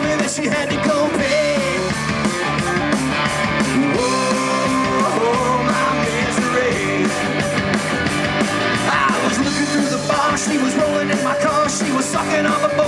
money that she had to go pay. Oh, my misery. I was looking through the bar, she was rolling in my car, she was sucking on the